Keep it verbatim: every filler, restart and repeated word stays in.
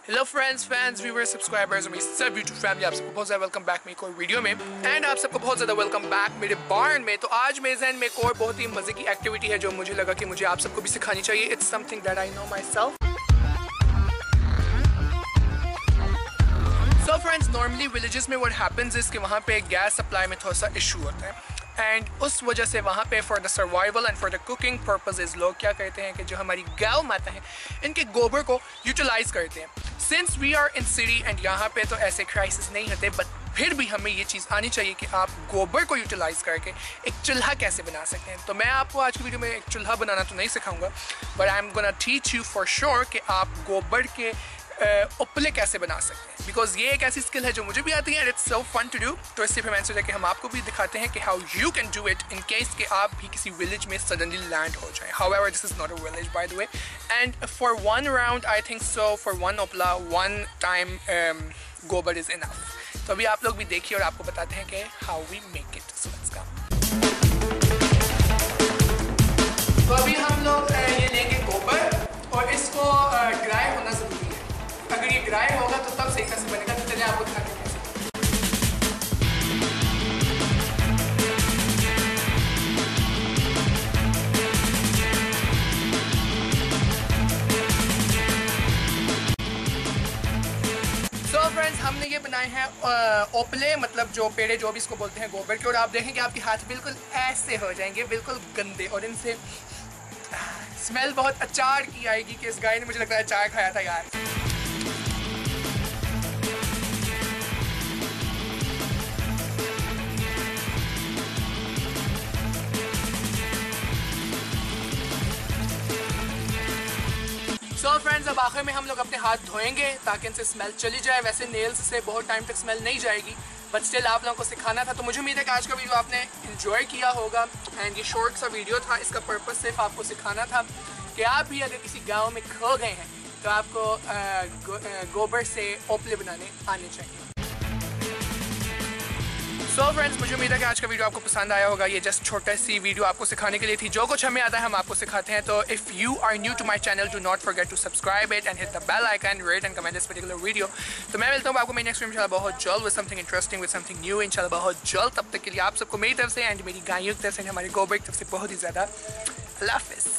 Hello friends, fans, viewers, subscribers और मेरी सब यूट्यूब फैमिली, आप सबको बहुत ज़्यादा वेलकम बैक मेरी कोई वीडियो में। एंड आप सबको बहुत ज़्यादा वेलकम बैक मेरे बार्न में। तो आज मेरे जहन में एक और बहुत ही मज़े की एक्टिविटी है जो मुझे लगा कि मुझे आप सबको भी सिखानी चाहिए। It's something that I know myself. So friends, normally villages में व्हाट हैपेंस इज कि वहाँ पे गैस सप्लाई में थोड़ा सा इशू होता है एंड उस वजह से वहाँ पे for the survival and for the cooking purposes लोग क्या कहते हैं कि जो हमारी गाय माता हैं इनके गोबर को यूटिलाइज करते हैं। Since we are in city and यहाँ पे तो ऐसे क्राइसिस नहीं होते, बट फिर भी हमें ये चीज़ आनी चाहिए कि आप गोबर को यूटिलाइज करके एक चूल्हा कैसे बना सकते हैं। तो मैं आपको आज की वीडियो में एक चूल्हा बनाना तो नहीं सिखाऊंगा, but I am gonna teach you for sure कि आप गोबर के उपले कैसे बना सकते हैं, बिकॉज ये एक ऐसी स्किल है जो मुझे भी आती है and it's so fun to do. तो इससे फिर मैंने सोचा कि हम आपको भी दिखाते हैं कि how you can do it in case कि आप भी किसी विलेज में सडनली लैंड हो जाए। However this is not a village by the way, and for one round I think so for one उपला वन टाइम गोबर इज इनफ। तो अभी आप लोग भी देखिए और आपको बताते हैं कि how we make it. So let's go. तो अभी हम लोग ये लेंगे गोबर और इसको ड्राई होना जरूरी है। अगर ये ड्राई होगा तो तब सही से बनेगा। तो चलिए आपको दिखाते हैं कैसे। सो फ्रेंड्स, हमने ये बनाए हैं ओपले, मतलब जो पेड़े जो भी इसको बोलते हैं गोबर के, और आप देखेंगे आपके हाथ बिल्कुल ऐसे हो जाएंगे, बिल्कुल गंदे, और इनसे स्मेल बहुत अचार की आएगी कि इस गाय ने मुझे लगता है अचार खाया था यार। सो so फ्रेंड्स, अब आखिर में हम लोग अपने हाथ धोएंगे ताकि इनसे स्मेल चली जाए। वैसे नेल्स से बहुत टाइम तक स्मेल नहीं जाएगी, बट स्टिल आप लोगों को सिखाना था। तो मुझे उम्मीद है कि आज का वीडियो आपने एंजॉय किया होगा एंड ये शॉर्ट सा वीडियो था। इसका पर्पस सिर्फ आपको सिखाना था कि आप भी अगर किसी गांव में खो गए हैं तो आपको गो, गोबर से ओपले बनाने आने चाहिए। सो so फ्रेंड्स, मुझे उम्मीद है कि आज का वीडियो आपको पसंद आया होगा। ये जस्ट छोटा सी वीडियो आपको सिखाने के लिए थी। जो कुछ हमें आता है हम आपको सिखाते हैं। तो if you are new to my channel, do not forget to subscribe it and hit the bell icon, rate and comment this particular video. तो मैं मिलता हूँ आपको मेरी नेक्स्ट वीडियो इंशाल्लाह बहुत जल्द with something interesting, with something new इंशाल्लाह बहुत जल्द। तब तक के लिए आप सबको मेरी तरफ से एंड मेरी गायों की तरफ से, हमारे गोबर की तरफ से बहुत ही ज़्यादा अल्लाह हाफ़िज़।